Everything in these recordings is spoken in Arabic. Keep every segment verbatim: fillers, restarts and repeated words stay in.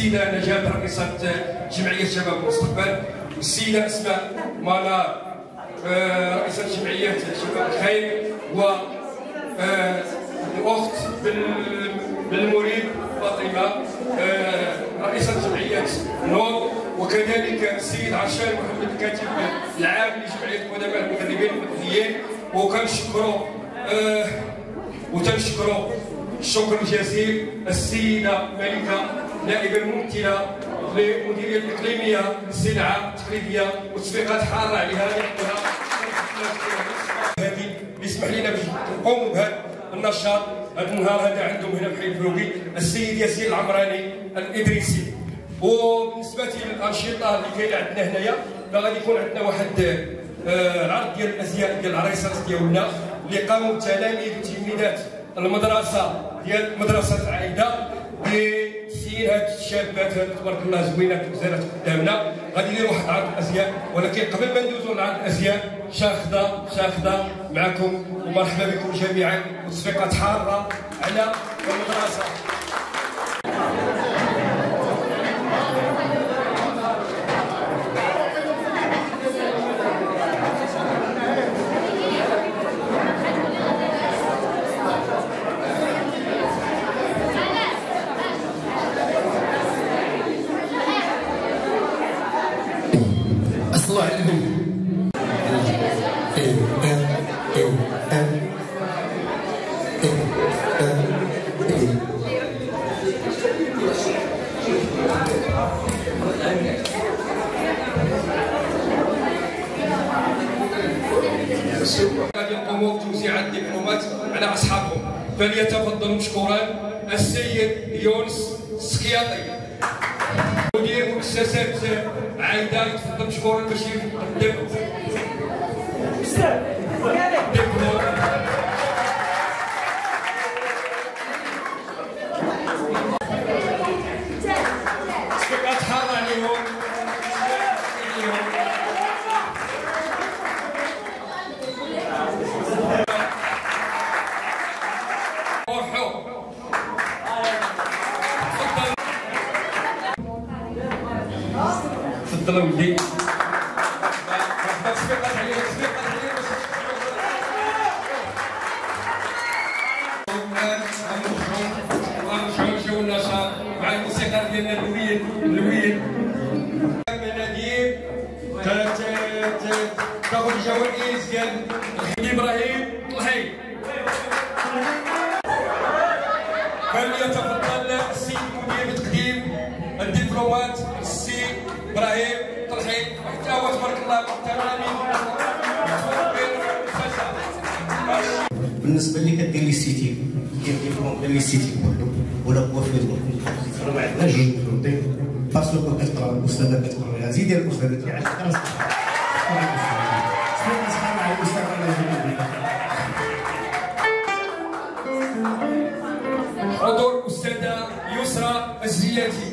السيده نجاة رئيسه جمعيه شباب المستقبل، والسيده اسماء منار رئيسه جمعيه شباب الخير، و الاخت بالمريد فاطمه رئيسه جمعيه نور، وكذلك السيد عشان محمد الكاتب العام لجمعيه قدماء المدربين المدنيين. وكنشكروا آه وتنشكروا الشكر الجزيل السيده ملكه نائبه الممثله للمديريه الاقليميه للصناعه التقليديه والتطبيقات حاره عليها هذه يسمح لنا باش نقوموا بهذا النشاط هذا النهار هذا عندهم هنا في حي الفلوقي السيد ياسين العمراني الادريسي. وبالنسبه للانشطه اللي كاينه عندنا هنايا فغادي يكون عندنا واحد آه عرض ديال الازياء ديال العريسات ديالنا اللي قاموا التلاميذ وتلميذات المدرسه ديال مدرسه عايده بتسيير هاد الشابات هاد تبارك الله زوينات وزارات قدامنا. غادي يديروا واحد عرض الازياء، ولكن قبل ما ندوزوا لعرض الازياء شاخده شاخده معكم ومرحبا بكم جميعا وتصفيقات حاره على المدرسه. الله عليهم. غادي يقوموا بتوزيع الدبلومات على اصحابهم، فليتفضلوا مشكورا السيد يونس السكياطي مدير مؤسسات عايده، يتفضل مشكورا باش يقدم دبلوم. تطبيقات حاره عليهم. تفضلوا ولدي. تسبيقات عليهم تسبيقات عليهم باش غنمشيو النشاط مع الموسيقار ديالنا الوين الوين المناديل تاخذ الجوائز ديال ابراهيم طلحي. فليتفضل السيد مدير تقديم الدبلومات السي ابراهيم طلحي، حتى هو تبارك الله بالتمام. بالنسبه اللي كدير لي سيتي دير ديبلوم ديال لي سيتي ولا كوافير ما عندناش جوج مخلوطين، باسكو كتقرا الاستاذه كتقرا زيد ديال الاستاذه اللي عندها حضور الاستاذه يسرى الزياتي.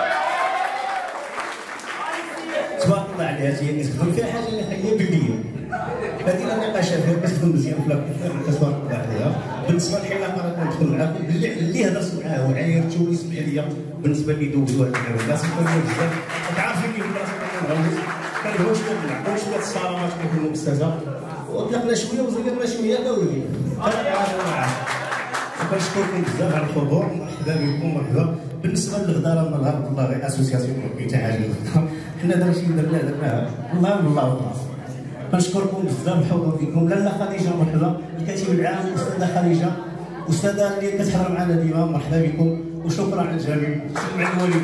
تبارك الله عليها، هي كتخدم فيها حاجه اللي هي بالنيه، هذه لا نقاش فيها، كتخدم مزيان في لاكوفير تبارك الله عليها. بالنسبه للحلاقه راه كندخل معاكم اللي اللي هضرت معاه وعايرته ويسمح لي بالنسبه لي دوزوا هذا الكلام الناس كانوا بزاف كتعرفي كيف الناس كنغوت كنغوت كنلعبوا شويه الصرامات كيكونوا الاستاذه وطلقنا شويه وزيدنا شويه دوري. كنشكركم بزاف على الحضور، مرحبا بكم مرحبا. بالنسبه للغدا راه نهار الله غير اسوسياسيون حتى حاجه الغدا حنا داكشي اللي درناه درناه الله بالله والراس. كنشكركم بزاف الحضور ديالكم. لاله خديجه مرحبا، الكاتب العام الاستاذه خديجه، استاذه اللي كتحضر معنا ديما مرحبا بكم وشكرا على الجميع. مع الوليد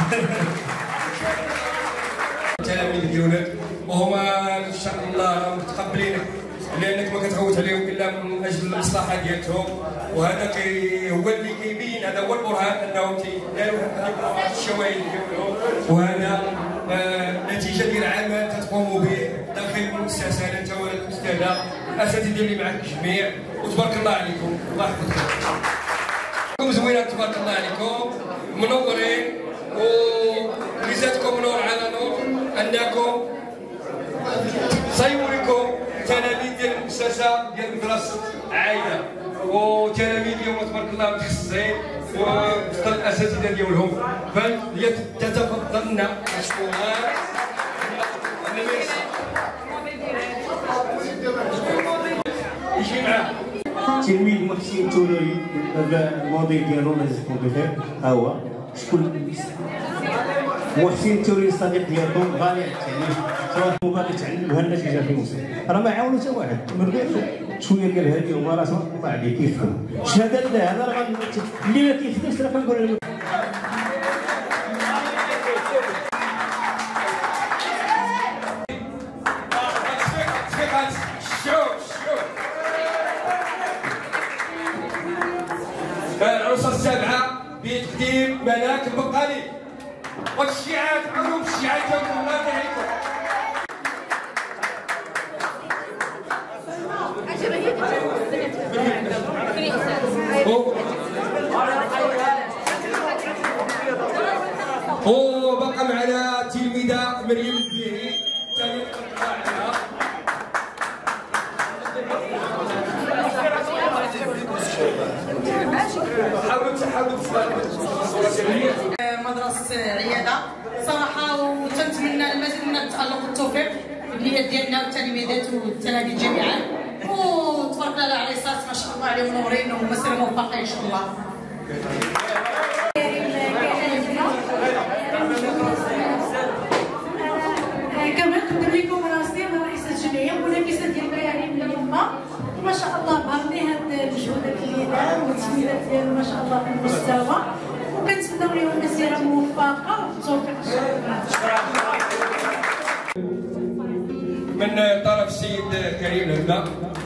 التلاميذ ديالنا وهما ان شاء الله متقبلينك لانك ما كتغوت عليهم الا من اجل المصلحه ديالتهم، وهذا كي هو اللي كيبين، هذا هو البرهان انهم داروا هذه الشواهد ديالهم، وهذا آه نتيجه ديال عمل تتقوموا به داخل المؤسسه انت والاستاذه الاساتذه اللي معك الجميع، وتبارك الله عليكم. الله يحفظكم. زوينات تبارك الله عليكم، منورين وميزاتكم نور على نور، انكم سيوريكم تلاميذ ديال المؤسسه ديال مدرسه عايده وتلاميذ اليوم تبارك الله متخصصين وفق الاساتذه ديالهم فليتفضلن مشكورات. يجي معاه التلميذ محسن التولوي الموديل ديالو الله يجزيكم بخير ها هو. شكون محسن التولوي الصديق ديالكم غالي على التعليم سواء هو غادي يتعلم بها النتيجه في المستقبل راه ما عاونو حتى واحد من غير شويه ديال هذه الممارسه الله عليه كيفهم الشهاده هذا راه اللي ما كيخدمش راه كنقول له العروسه السابعه بتقديم ملاك البقالي والشيعات عمرهم الشيعات كانوا الله يهديكم. وبقى معنا التلميذه مريم البيري ثاني عليها. مدرسة عيادة صراحة وتنتمنى المزيد من التألق والتوفيق للبنيات ديالنا والتلاميذات والتلاميذ جميعا وتبارك الله العريسات ما شاء الله عليهم منورين ومسيرة موفقة إن شاء الله. كما نقدم لكم راسي انا رئيسة الجمعية منافسة ديال البياعين من اليوم ما شاء الله بهرني هاد المجهودات اللي دار والتسميات ديالو ما شاء الله في المستوى وكنتمناو لهم مسيرة موفقة والتوفيق ان شاء الله. من طرف السيد كريم الهنا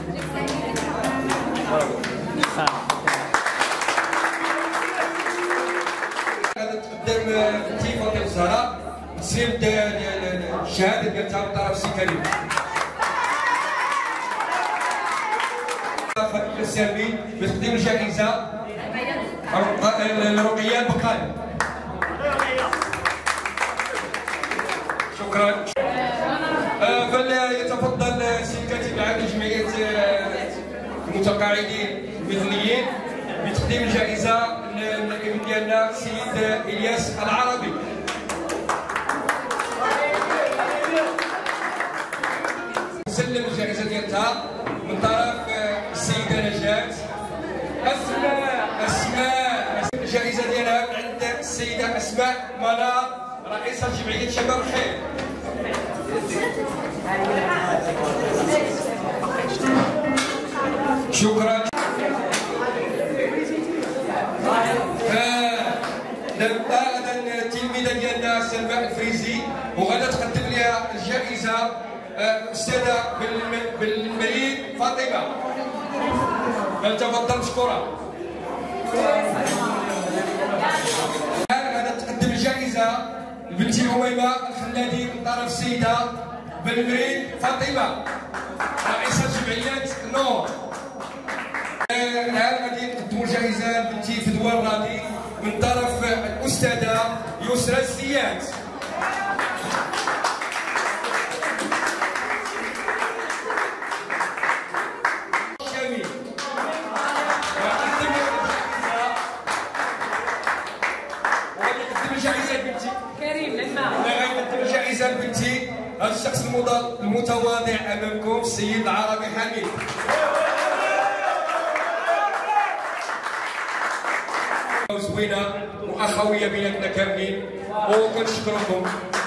تقدم بنتي فاطمه الزهراء تسليم الشهاده ديالها من طرف السي كريم. خديجه السامي بتقديم الجائزه الرقيه البقالي. شكرا. فليتفضل السيد كاتب العام لجمعيه المتقاعدين المثليين بتقديم الجائزه للابن ديالنا السيد الياس العربي. نسلم الجائزه ديالها من طرف السيده نجاة. اسماء اسماء الجائزه ديالها من عند السيده اسماء منار رئيسه جمعيه شباب الخير. شكرا. دابا غدا التلميذه ديالنا سلمى الفريزي وغادا تقدم لها الجائزه الاستاذه بالمليك فاطمه. فلتفضل مشكوره. غادا تقدم الجائزه لبنتي اميمه الخلادي من طرف السيده بالمريد فاطمه رئيسه جمعيه نور. الان غادي نقدموا الجائزه لبنتي فدوى الراضي من طرف الاستاذه يسرى الزيات. جميل. وغادي نقدم الجائزه لبنتي كريم لما غادي نقدم الجائزه لبنتي هذا الشخص المتواضع امامكم السيد العربي حميد. زوينه واخويه بيناتنا كاملين وكنشكركم.